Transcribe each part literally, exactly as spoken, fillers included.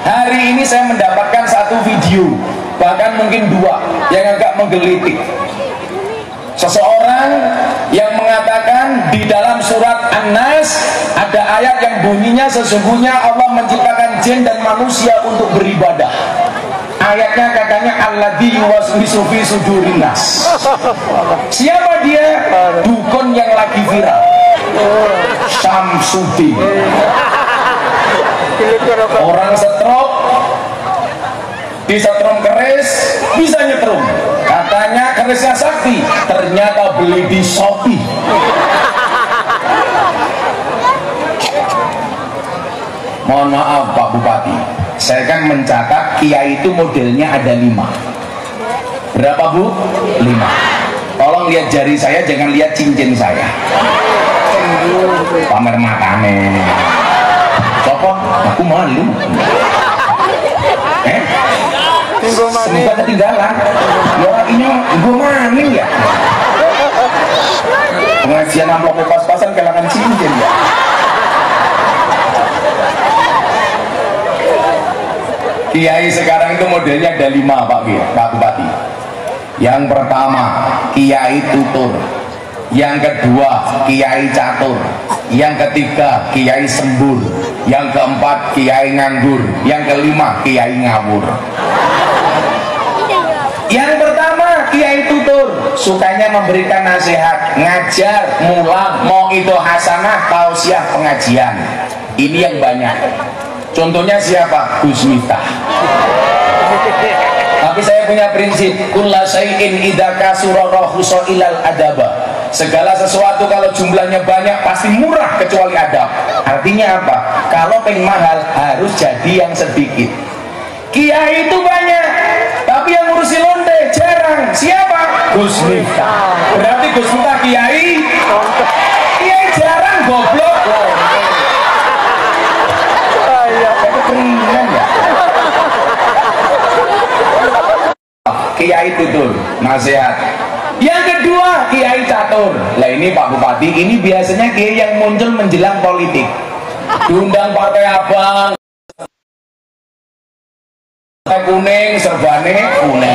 Hari ini saya mendapatkan satu video, bahkan mungkin dua, yang agak menggelitik. Seseorang yang mengatakan di dalam surat An-Nas ada ayat yang bunyinya sesungguhnya Allah menciptakan jin dan manusia untuk beribadah. Ayatnya katanya alladzi yuwaswisu fi sudurin nas. Siapa dia? Dukun yang lagi viral, Syamsuddin. Orang stroke, disetrum keris, bisa nyetrum. Katanya kerisnya sakti, ternyata beli di Shopee. Mohon maaf Pak Bupati, saya kan mencatat kiai itu modelnya ada lima. Berapa Bu? Lima. Tolong lihat jari saya, jangan lihat cincin saya. Pamer matane. Coba, aku malu. Eh? Semoga ketinggalan. Ya ini gue maning ya. Pengajian amplop pas-pasan kelangan cincin ya. Kiai sekarang itu modelnya ada lima Pak Pak Bupati. Yang pertama Kiai tutur, yang kedua Kiai catur, yang ketiga Kiai sembur, yang keempat Kiai nganggur, yang kelima Kiai ngawur. Yang pertama Kiai tutur, sukanya memberikan nasihat, ngajar, mulang, mau itu hasanah, tausiah, pengajian. Ini yang banyak. Contohnya siapa? Gus Miftah. Tapi saya punya prinsip, kulla syai'in idza kasura rahusa ilal adaba. Segala sesuatu kalau jumlahnya banyak pasti murah kecuali adab. Artinya apa? Kalau pengen mahal harus jadi yang sedikit. Kiai itu banyak, tapi yang ngurusi lonte jarang. Siapa? Gus Miftah. Berarti Gus Miftah kiai, kiai jarang goblok. Kiai tutur, nasihat. Yang kedua Kiai catur. Lah ini Pak Bupati, ini biasanya kiai yang muncul menjelang politik. Diundang partai abang, partai kuning, serbane kuning.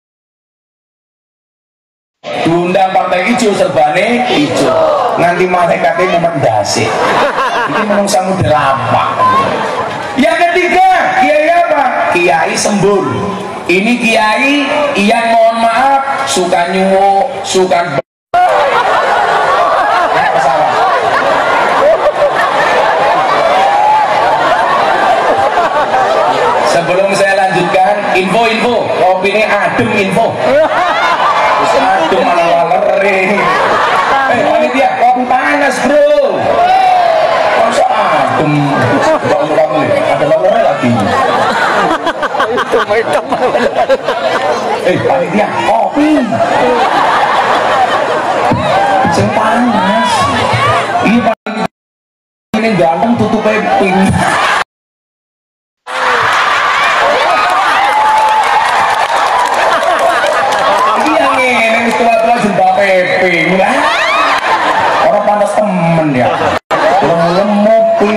Diundang partai hijau, serbane hijau. Nanti malaikatnya memendasi. Ini menungsa muda lapak. Yang ketiga kiai apa? Kiai sembur. Ini kiai yang mohon maaf suka nyuwuk, suka ya, salah. Sebelum saya lanjutkan, info-info kopi ini adem info. Terus adem mana lalere. Eh panitia kopi panas bro. Masa adem? Kamu ada lalere lagi. Eh panitia kopi sing panas ini panitia ini ganteng tutupnya pink. Ini yang ini setelah-setelah jumpa pink orang panas temen ya orang lemuk pink.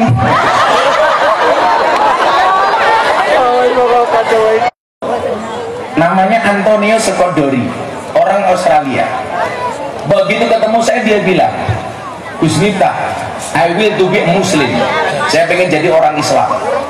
Namanya Antonio Scodori, orang Australia. Begitu ketemu saya dia bilang, Gus Miftah, I will to be Muslim. Saya pengen jadi orang Islam.